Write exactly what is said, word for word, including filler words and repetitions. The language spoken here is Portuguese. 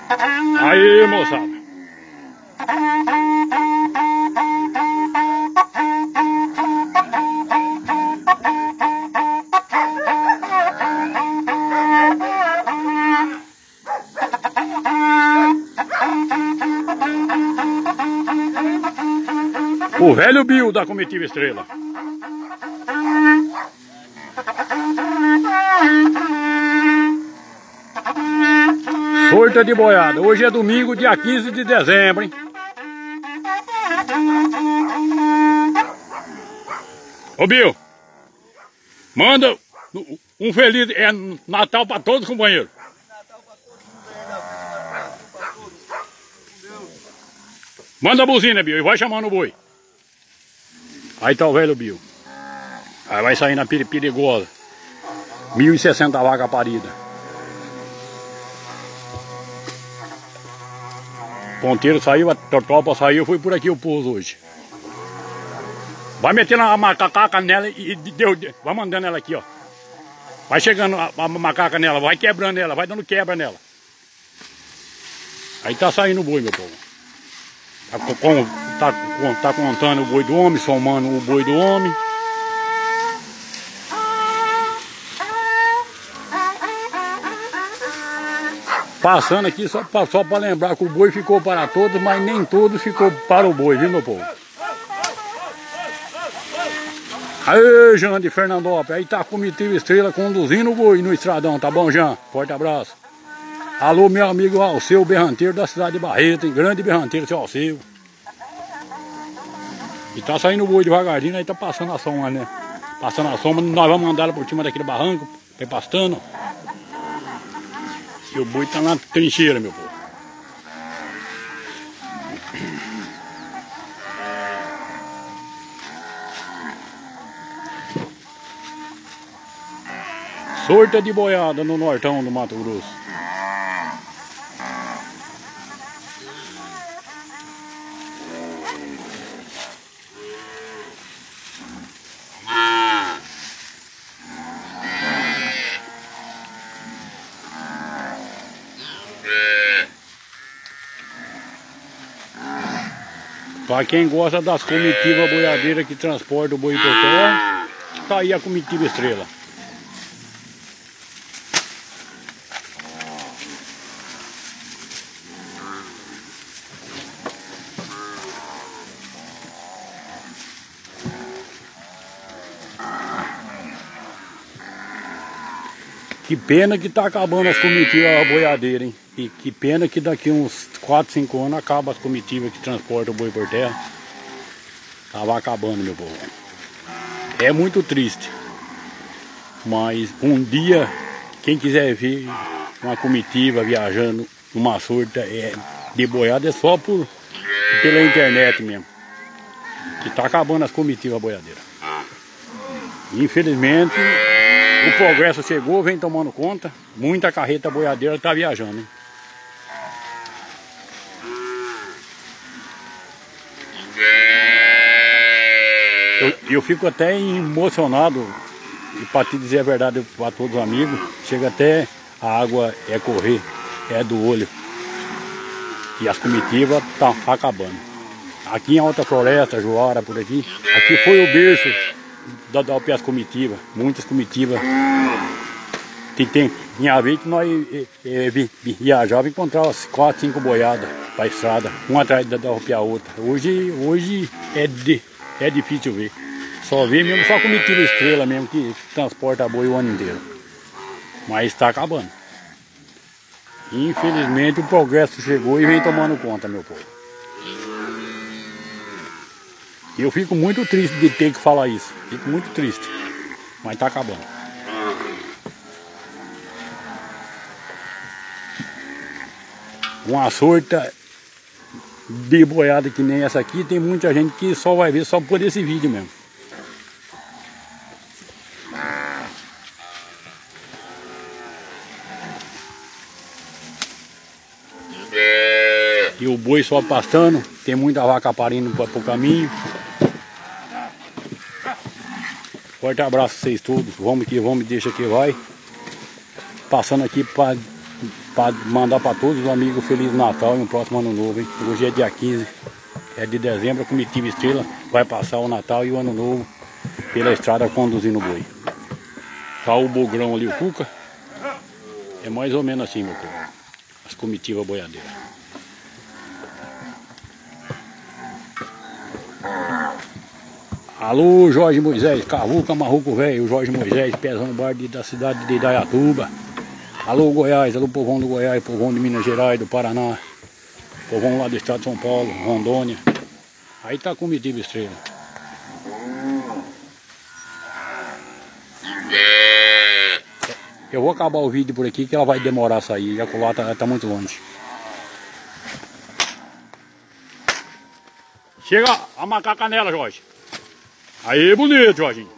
Aí, moçada. O velho Bill da comitiva Estrela. Sorta de boiada. Hoje é domingo, dia quinze de dezembro, hein? Ô Bill, manda um feliz é, Natal para todos, companheiro. Manda a buzina, Bill, e vai chamando o boi. Aí tá o velho Bill. Aí vai sair na perigosa. mil e sessenta vaca parida. Ponteiro saiu, a tropa saiu, fui por aqui o pouso hoje. Vai metendo a macaca nela e deu, vai mandando ela aqui, ó. Vai chegando a, a macaca nela, vai quebrando ela, vai dando quebra nela. Aí tá saindo o boi, meu povo. Tá, com, tá, tá contando o boi do homem, somando o boi do homem. Passando aqui só para só para lembrar que o boi ficou para todos, mas nem todos ficou para o boi, viu, meu povo? Aê, Jean de Fernandópolis, aí tá a comitiva Estrela conduzindo o boi no estradão, tá bom, Jean? Forte abraço. Alô, meu amigo Alceu Berranteiro da cidade de Barreto, hein? Grande berranteiro, seu Alceu. E tá saindo o boi devagarzinho, aí tá passando a sombra, né? Passando a sombra, nós vamos mandar ela por cima daquele barranco, vai pastando. E o boi tá na trincheira, meu povo. Sorta de boiada no nortão do Mato Grosso. Para quem gosta das comitivas boiadeiras que transportam o boi por terra, tá aí a comitiva Estrela. Que pena que tá acabando as comitivas boiadeiras, hein? E que pena que daqui uns quatro, cinco anos acaba as comitivas que transportam o boi por terra. Tava acabando, meu povo. É muito triste. Mas um dia, quem quiser ver uma comitiva viajando numa sorta é, de boiada, é só por, pela internet mesmo. Que tá acabando as comitivas boiadeiras. Infelizmente, o progresso chegou, vem tomando conta. Muita carreta boiadeira tá viajando, hein? Eu, eu fico até emocionado, e para te dizer a verdade para todos os amigos, chega até a água é correr, é do olho. E as comitivas estão tá acabando. Aqui em Alta Floresta, Juara, por aqui, aqui foi o berço da, da das comitivas, muitas comitivas. Que tem, tinha vez que nós é, é, viajava e encontrava quatro, cinco boiadas para a estrada, uma atrás da, da a outra. Hoje, hoje é, de, é difícil ver. Só vê mesmo só comitiva Estrela mesmo que transporta boi o ano inteiro. Mas está acabando. Infelizmente o progresso chegou e vem tomando conta, meu povo. E eu fico muito triste de ter que falar isso. Fico muito triste. Mas está acabando. Uma sorta de boiada que nem essa aqui, tem muita gente que só vai ver só por esse vídeo mesmo. E o boi só pastando, tem muita vaca parindo para o caminho. Forte abraço a vocês todos, vamos que vamos, deixa que vai. Passando aqui para para mandar para todos os amigos Feliz Natal e um próximo Ano Novo, hein? Hoje é dia quinze é de dezembro, a comitiva Estrela vai passar o Natal e o Ano Novo pela estrada conduzindo o boi. Tá o Bogrão ali, o Cuca. É mais ou menos assim, meu povo. As comitivas boiadeiras. Alô, Jorge Moisés, Cavuca, Marruco Velho, Jorge Moisés, Pezão Barde da cidade de Idaiatuba. Alô, Goiás, alô, povão do Goiás, povão de Minas Gerais, do Paraná, povão lá do estado de São Paulo, Rondônia. Aí tá a comitiva Estrela. Eu vou acabar o vídeo por aqui que ela vai demorar a sair, e a colar tá, tá muito longe. Chega a marcar a canela, Jorge. Aí, bonito, Jorginho.